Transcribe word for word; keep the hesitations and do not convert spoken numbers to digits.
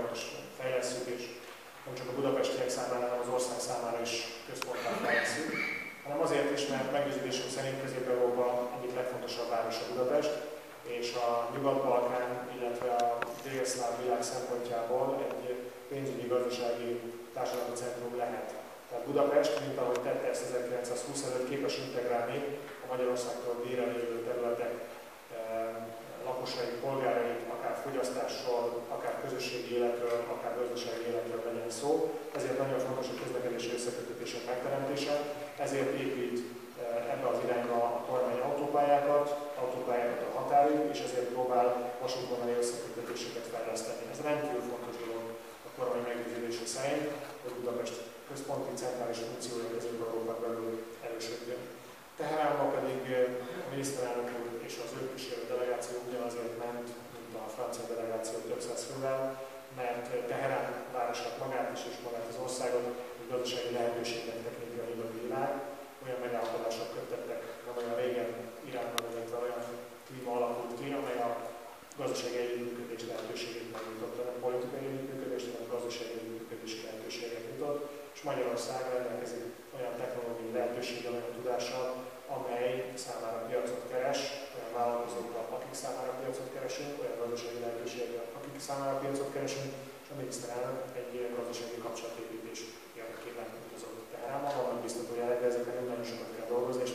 is fejlesszük, és nem csak a budapestiek számára, hanem az ország számára is központtá fejlesszük, hanem azért is, mert meggyőződésünk szerint Közép-Európa egyik legfontosabb városa Budapest, és a Nyugat-Balkán, illetve a délszláv világ szempontjából egy pénzügyi, gazdasági, társadalmi centrum lehet. Tehát Budapest, mint ahogy tette ezt ezerkilencszázhúsz előtt, képes integrálni a Magyarországtól délre lévő területek lakosai, polgárait, akár fogyasztásról, akár közösségi életről, akár gazdasági életről legyen szó. Ezért nagyon fontos a közlekedési összeköttetések megteremtése, ezért épít ebbe az irányba a kormány autópályákat, autópályákat a határig, és ezért próbál vasútvonali összeköttetéseket fejleszteni. Ez rendkívül fontos dolog a kormány meggyőződése szerint, hogy Budapest központi centrális funkciója Közép-Európán belül erősödjön. Teheránban pedig a miniszterelnök úr és az ő kísérő delegáció ugyanazért ment, mint a francia delegáció több száz fővel, mert Teherán városát magát is és magát az országot, hogy gazdasági lehetőségnek tekinti a nyugati világ. Olyan megállapodások köttettek, nem olyan régen Iránban, illetve olyan klíma alakult ki, amely a gazdasági együttműködés lehetőségét megnyitotta, nem politikai együttműködés, hanem gazdasági együttműködési lehetőséget nyitott, és Magyarország rendelkezik olyan technológiai lehetőséggel, olyan tudással, amely számára piacot keres, olyan vállalkozókkal, akik számára piacot keresünk, olyan gazdasági lehetőséggel, akik számára piacot keresünk, és a miniszterelnök egy ilyen gazdasági kapcsolatépítés érdekében utazott Teheránban. Vannak biztató jelek, de ezeknek nagyon sokat kell dolgozni,